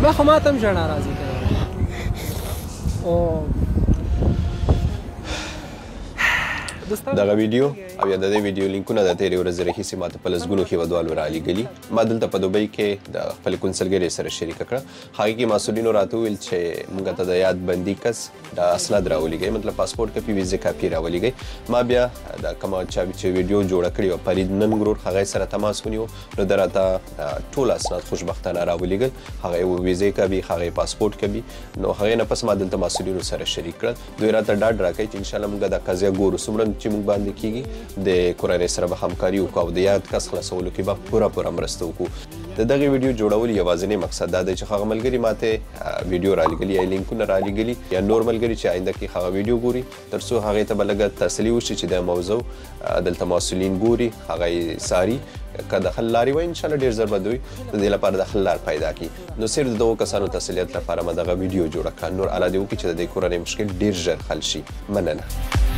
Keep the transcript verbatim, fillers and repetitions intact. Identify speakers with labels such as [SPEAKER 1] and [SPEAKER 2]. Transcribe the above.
[SPEAKER 1] ما خو ماته هم ژړا راځي که او
[SPEAKER 2] دغه ویډیو او یا د دې ویډیو لینکونه د تیرې ورځې راهیسې ماته په لسګونو هیوادوالو رالیږلي. ما دلته په دوبۍ کې د خپلې کونسلګرۍ سره شریکه کړه. هغې کې مسؤلینو راته وویل چې موږ ته د یاد بندي کس د اسناد راولېږئ، مطلب پاسپورټ کاپي، ویزې کاپي راولېږئ. ما بیا د کومه چا چې ویډیو جوړه کړې وه فرید ننګرور، هغه سره تماس ونیو، نو ده راته ټول اسناد خوشبختانه راولېږل. هغه یې ویزې کاپي، هغه یې پاسپورټ کاپي. نو هغې نه پس ما دلته مسؤلینو سره شریک کړل. دوی راته ډاډ راکوي چې انشاءالله موږ دا قضیه ګورو، څومره چې موږ باندې کېږي د کورنۍ سره به همکاري وکړو او د یاد کس خلاصولو کې به پوره پوره مرسته وکړو. د دغې ویډیو جوړول یوازینی مقصد دا دی چې هغه ملګري ماته ویډیو رالیږلي یا لینکونه رالیږلي یا نور ملګري چې آینده کې هغه ویډیو ګوري، تر څو هغې ته به لږه تسلي وشي چې د موضوع دلته مسؤلین ګوري، هغه یې څاري. که د حل لارې وای انشاءالله ډېر ژر به دوی د دې لپاره د حل لار پیدا کړي. نو صرف د دغو کسانو تسلیت لپاره ما دغه ویډیو جوړه کړه. نور الله دې وکړي چې د دې کورنۍ مشکل ډېر ژر حل شي. مننه.